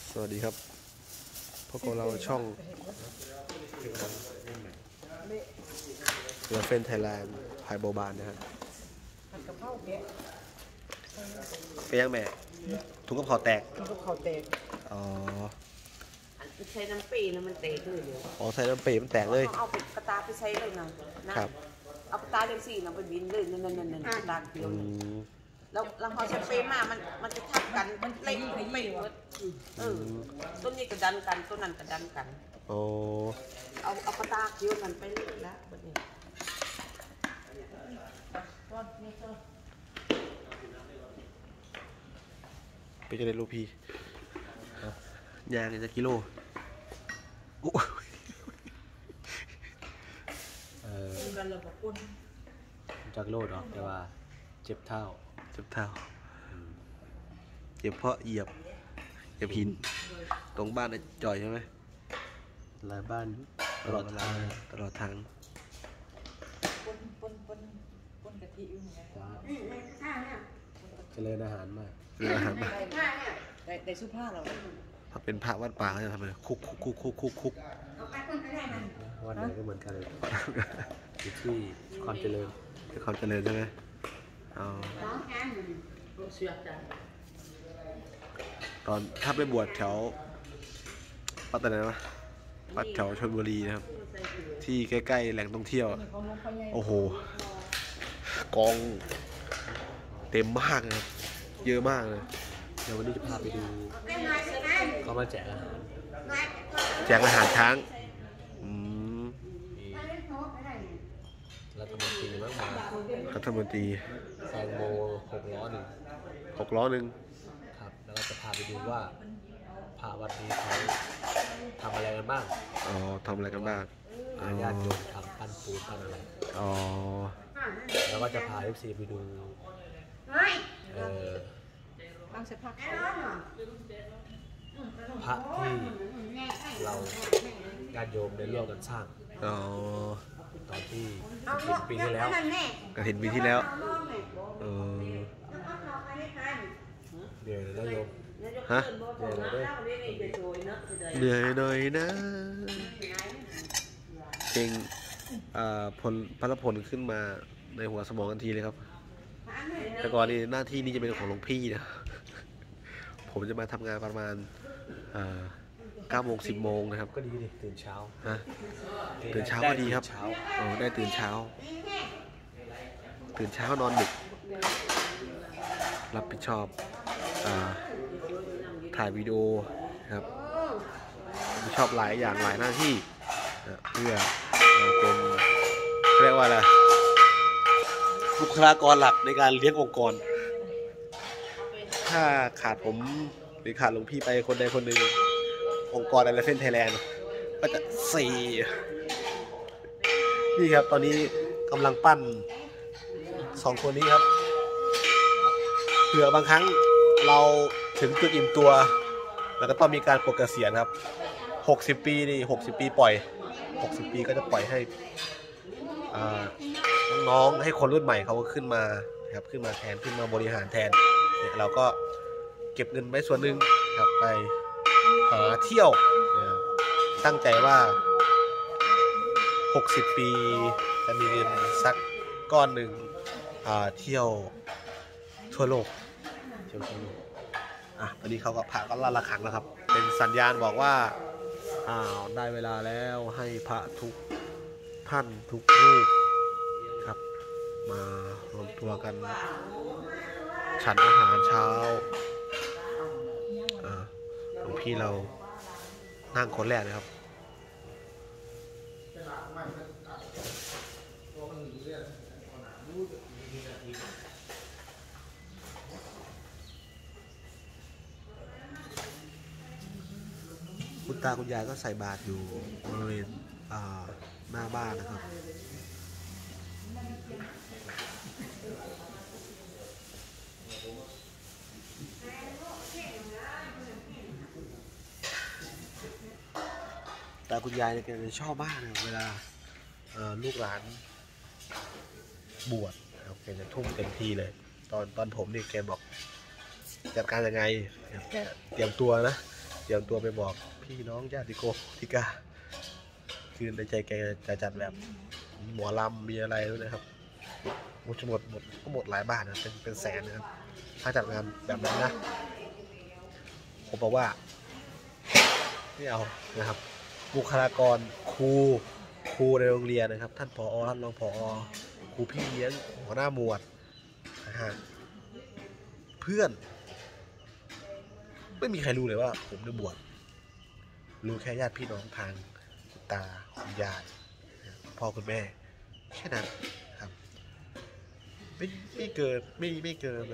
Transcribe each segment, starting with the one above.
สวัสดีครับพวกเราช่องเรือเฟนไทยแลนด์พายโบบานนะครับผัดกะเพราแกะเป็นยังแม่ถุงกระเพาะแตกถุงกะเพราแตกอ๋อใช้น้ำปีแล้วมันเตะเลยเดี๋ยวอ๋อใส่น้ำปีมันแตกเลยเอาไปกระตาไปใช้เลยนะครับเอากระตาเรียงสี่เราไปบินเลยนั่นกระตาเดียวแล้วพอใช้เปมามันจะทับกันมันเล่นไปหมดต้นนี้กระดันกันต้นนั้นกระดันกันโอ้เอากระตาเดียวกันไปเลยแล้วแบบนี้ไปจะได้ลูกพี่ยางจะกิโลกันเราบอกคุณจากโลดหรอแต่ว่าเจ็บเท้าเจ็บเพราะเหยียบหินตรงบ้านไอ้จอยใช่ไหมหลายบ้านตลอดทางปนกะทิอยู่ไงเจริญอาหารมากได้สุภาพเราถ้าเป็นพระวัดป่าเขาจะทำอะไรคุกวันไหนก็เหมือนกันเลยอยู่ที่ความเจริญเป็นความเจริญใช่ไหมเอาตอนถ้าไปบวชแถววัดอะไรนะวัดแถวชลบุรีนะครับที่ใกล้ๆแหล่งท่องเที่ยวโอ้โหกองเต็มมากเลยเยอะมากเลยเดี๋ยววันนี้จะพาไปดูเขามาแจกอาหารช้างรัฐมนตรีมากมายรัฐมนตรีแซงโม6 ล้อหนึ่งครับแล้วก็จะพาไปดูว่าพระวัดนี้เขาทำอะไรกันบ้างอ๋อทำอะไรกันบ้างญาติโยมทำปั้นปูปั้นอะไรอ๋อแล้วก็จะพา FC ไปดูบางสภาพพระที่เราญาติโยมได้ร่วมกันสร้างตอนที่ปีที่แล้วกฐินปีที่แล้วเดี๋ยวนะโยมฮะเหนื่อยหน่อยนะเพลงพระพลขึ้นมาในหัวสมองทันทีเลยครับแต่ก่อนนี้หน้าที่นี้จะเป็นของหลวงพี่นะผมจะมาทำงานประมาณ9 โมง 10 โมงนะครับก็ดีดิตื่นเช้าตื่นเช้าก็ดีครับได้ตื่นเช้านอนดึกรับผิดชอบถ่ายวิดีโอครับรับผิดชอบหลายอย่างหลายหน้าที่เพื่อเป็นเรียกว่าอะไรบุคลากรหลักในการเลี้ยงองค์กรถ้าขาดผมหรือขาดหลวงพี่ไปคนใดคนหนึ่งองค์กรอะไรเฟนไทยแลนด์ก็จะนี่ครับตอนนี้กำลังปั้น2 คนนี้ครับเผื่อบางครั้งเราถึงจุดอิ่มตัวแล้วก็ต้องมีการปลดเกษียณครับ60 ปีนี่60 ปีปล่อย60 ปีก็จะปล่อยให้น้องๆให้คนรุ่นใหม่เขาขึ้นมาครับขึ้นมาแทนขึ้นมาบริหารแทนเนี่ยเราก็เก็บเงินไว้ส่วนหนึ่งครับไปหาเที่ยวตั้งใจว่า60 ปีจะมีเงินสักก้อนหนึ่งเที่ยวทั่วโลกตอนนี้เขาก็พระก็ลั่นระฆังแล้วครับเป็นสัญญาณบอกว่าได้เวลาแล้วให้พระทุกท่านทุกรูปครับมารวมตัวกันฉันอาหารเช้าหลวงพี่เรานั่งคนแรกนะครับคุณตาคุณยายก็ใส่บาตรอยู่บริเวณหน้าบ้านนะครับตาคุณยายเนี่ยแกจะชอบมากเลยเวลาลูกหลานบวชแกจะทุ่มเต็มที่เลยตอนผมเนี่ยแกบอกจัดการยังไงแกเตรียมตัวนะรียมตัวไปบอกพี่น้องญาติโกติกาคือในใจแกจะจัดแบบหมอลำมีอะไรด้วยนะครับหมดก็หมดหลายบาทนะเป็นแสนนะครับถ้าจัดงานแบบนั้นนะผมบอกว่าไม่เอานะครับบุคลากรครูในโรงเรียนนะครับท่านผอ.ท่านรองผอ.ครูพี่เลี้ยงหัวหน้าหมวดนะฮะเพื่อนไม่มีใครรู้เลยว่าผมได้บวชรู้แค่ญาติพี่น้องทางคุณตาคุณยายพ่อคุณแม่แค่นั้นครับไม่เกินไม่เกิน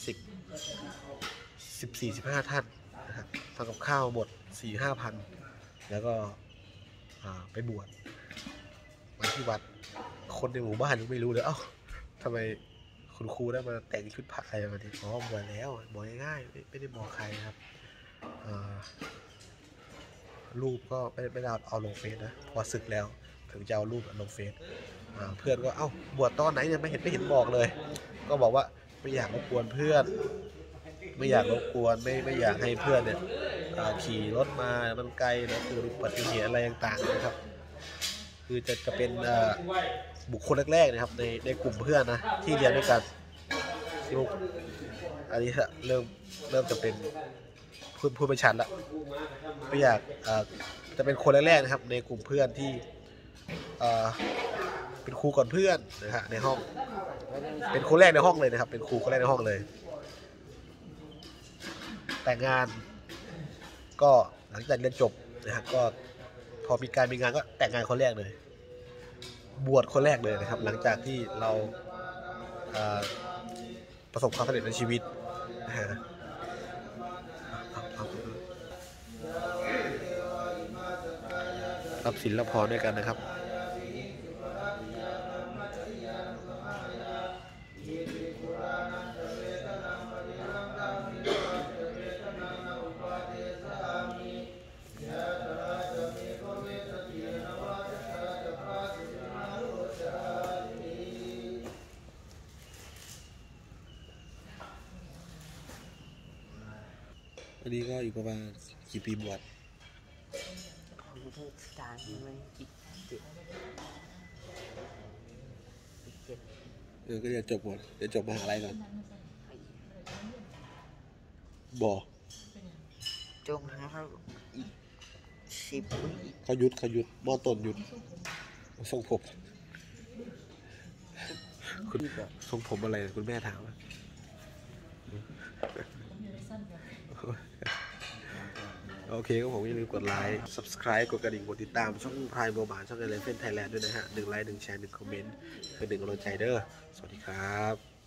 14-15 ท่านนะครับทำกับข้าวหมด 4-5 พันแล้วก็ไปบวชมาที่วัดคนในหมู่บ้านยังไม่รู้เลยเอ้าทำไมคุณครูได้มาแต่งชุดผ้าอะไรมาดิอ๋อบวชแล้วบวชง่ายๆไม่ได้บอกใครครับรูปก็ไม่ได้เอาลงเฟซนะพอศึกแล้วถึงจะเอารูปลงเฟซเพื่อนก็เอ้าบวชตอนไหนเนี่ยไม่เห็นบอกเลยก็บอกว่าไม่อยากรบกวนเพื่อนไม่อยากรบกวนไม่อยากให้เพื่อนเนี่ยขี่รถมามันไกลแล้วเกิดอุบัติเหตุอะไรต่างๆนะครับคือจะเป็นบุคคลแรกๆนะครับในกลุ่มเพื่อนนะที่เรียนด้วยกันที่อันนี้เริ่มจะเป็นพูดไม่ชัดละไม่อยากจะเป็นคนแรกๆนะครับในกลุ่มเพื่อนที่เป็นครูก่อนเพื่อนนะฮะในห้องเป็นคนแรกในห้องเลยนะครับเป็นครูคนแรกในห้องเลยแต่งงานก็หลังจากเรียนจบนะฮะก็พอมีงานก็แต่งงานคนแรกเลยบวชคนแรกเลยนะครับหลังจากที่เราประสบความสำเร็จในชีวิตนะฮะรับศีลรับพรด้วยกันนะครับอันนี้ก็อยู่ประมาณกี่ปีบวชตาไม่อีกก็เรียนจบหมดเรียนจบมหาลัยก่อนบ่จงนะครับอีก10 ปีเขาหยุดมอต้นหยุดทรงผมคุณทรงผมอะไรคุณแม่ถามว่าโอเคก็ผมอย่าลืมกดไลค์ subscribe กดกระดิ่งกดติดตามช่องพายโมบายช่อง Elephant Thailand ด้วยนะฮะ1 ไลค์ 1 แชร์ 1 คอมเมนต์เป็น1 กำลังใจเด้อสวัสดีครับ